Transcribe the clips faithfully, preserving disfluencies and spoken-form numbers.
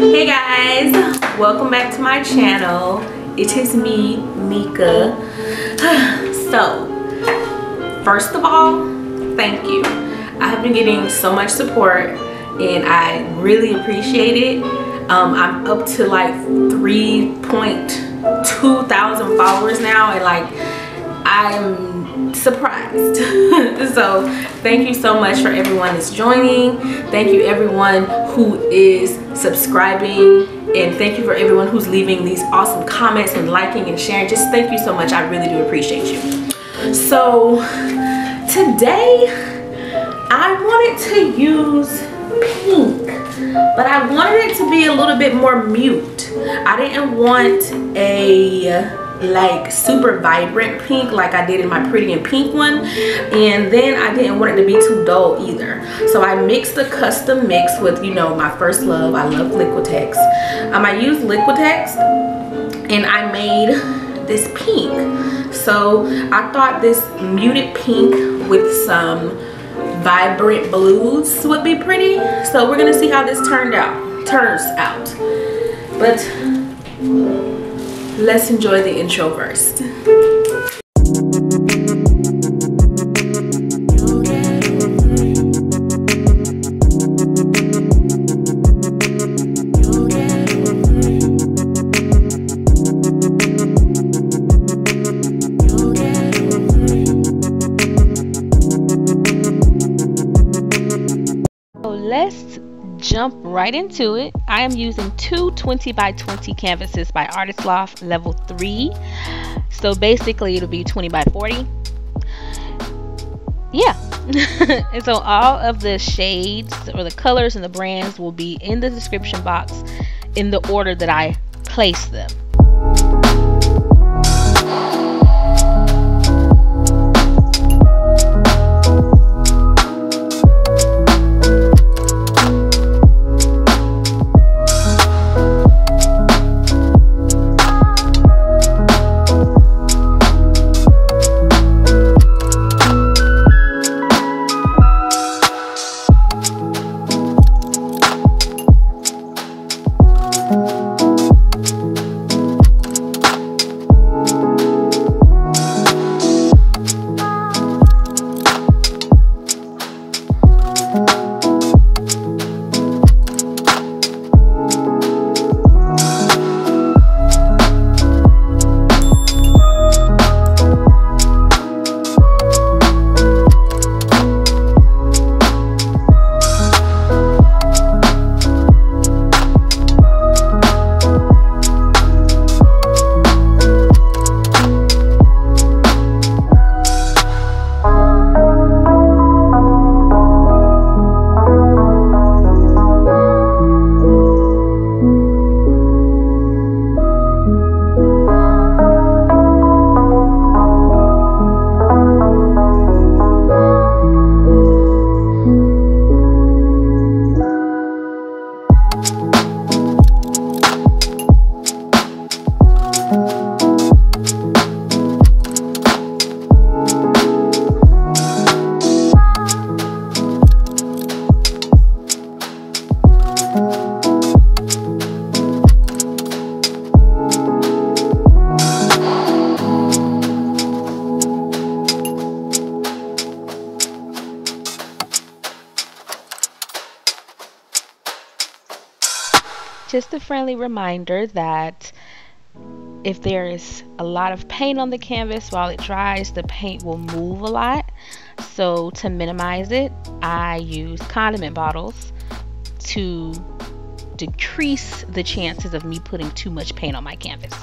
Hey guys, welcome back to my channel. It is me, Mika. So, first of all, thank you. I have been getting so much support and I really appreciate it. Um, I'm up to like three point two thousand followers now, and like I'm surprised. So thank you so much for everyone that's joining. Thank you everyone who is subscribing, and thank you for everyone who's leaving these awesome comments and liking and sharing. Just thank you so much. I really do appreciate you. So today I wanted to use pink, but I wanted it to be a little bit more mute. I didn't want a like super vibrant pink like I did in my Pretty in Pink one, and then I didn't want it to be too dull either. So I mixed the custom mix with, you know, my first love. I love Liquitex. Um, I used Liquitex and I made this pink. So I thought this muted pink with some vibrant blues would be pretty. So we're gonna see how this turned out turns out. But let's enjoy the intro first. So let's jump right into it. I am using two twenty by twenty canvases by Artist Loft level three. So basically it'll be twenty by forty. Yeah. And so all of the shades or the colors and the brands will be in the description box in the order that I place them. Just a friendly reminder that if there is a lot of paint on the canvas while it dries, the paint will move a lot. So to minimize it, I use condiment bottles to decrease the chances of me putting too much paint on my canvas.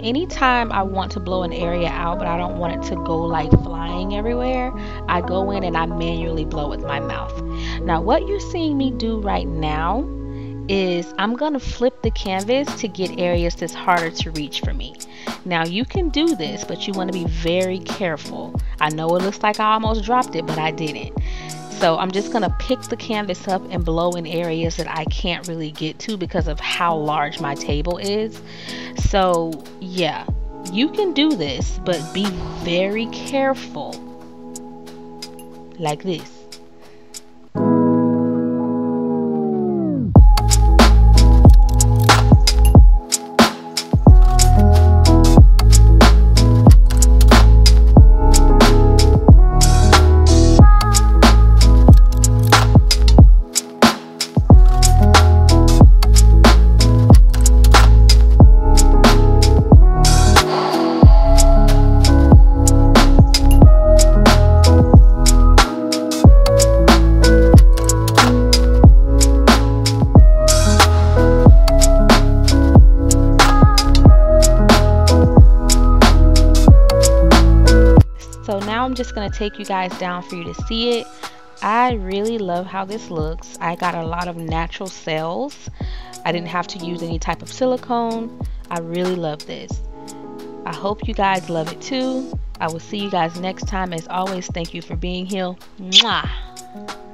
anytime I want to blow an area out, but I don't want it to go like flying everywhere, I go in and I manually blow with my mouth. Now, what you're seeing me do right now is I'm gonna flip the canvas to get areas that's harder to reach for me. Now, you can do this, but you want to be very careful. I know it looks like I almost dropped it, but I didn't. So I'm just gonna pick the canvas up and blow in areas that I can't really get to because of how large my table is. So yeah, you can do this, but be very careful, like this. So now I'm just going to take you guys down for you to see it. I really love how this looks. I got a lot of natural cells. I didn't have to use any type of silicone. I really love this. I hope you guys love it too. I will see you guys next time. As always, thank you for being here. Mwah!